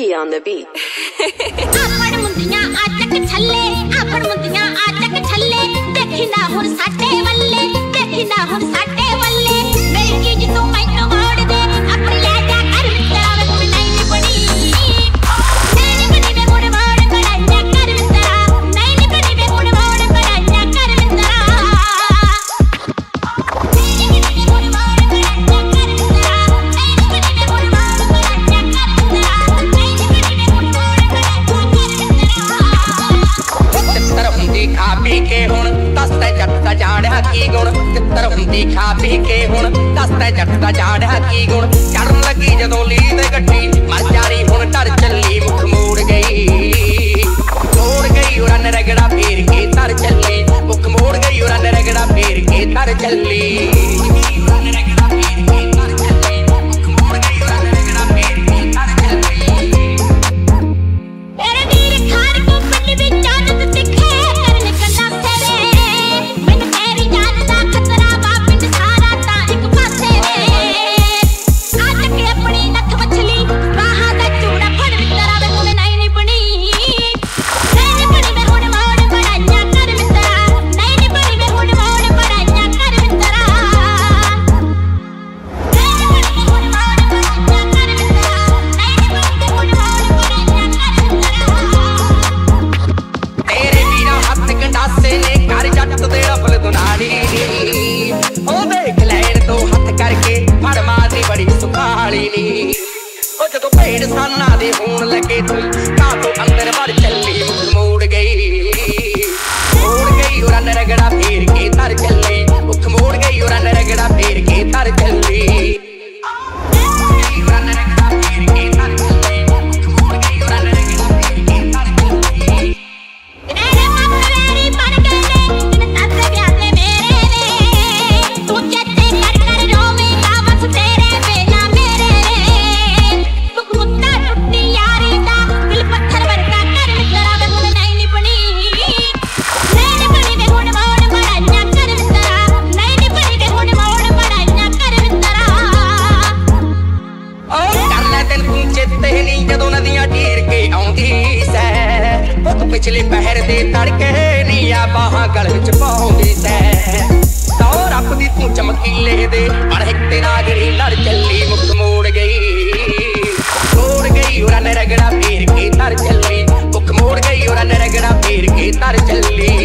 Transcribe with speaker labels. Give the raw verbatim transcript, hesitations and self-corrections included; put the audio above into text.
Speaker 1: Ricky on the beat.
Speaker 2: आपन मुंदियां आचक छल्ले आपन मुंदियां आचक छल्ले देखी ना हुन साडे वल्ले देखी ना हुन साडे वल्ले मेरी चीज तू मैनू मोड़ दे अपनी ले जा कर विचार में नहीं बनी नहीं बनी वे हुन मोड़ कराया कर विचार नहीं बनी वे हुन मोड़ कराया कर विचार नहीं बनी वे हुन मोड़ कराया कर विचार नहीं बनी वे हुन मोड़ कराया कर विचार नहीं बनी वे हुन मोड़
Speaker 3: चित्तर हुंदी खा पी के हुण दसदा जट दा जाणिया की गुण चित्तर हुंदी खा पी के हुण दसदा जट दा जाणिया की गुण चढ़न लगी जदों लीद गड्डी मर जारी हुण डर चली मुख मोड़ गई मोड़ गई उरन रगड़ा फेर के तर चली मुख मोड़ गई उरन रगड़ा फेर के तर चली जदों भेड़ साना दे होण लगे तू कां तो अंदर वड़ चली मुख मोड़ गई मोड़ गई उरन रगड़ा फेर के तर चली मुख मोड़ गई उरन रगड़ा फेर के तर चली पिछले पहर दे तड़के नीया बाहां गल विच पाउंदी सै तौ रब दी तू चमकीले दे पर हिक ते नागरी लड़ चली मुख मोड़ गई मोड़ गई उरन रगड़ा फेर के तर चली मुख मोड़ गई उरन रगड़ा फेर के तर चली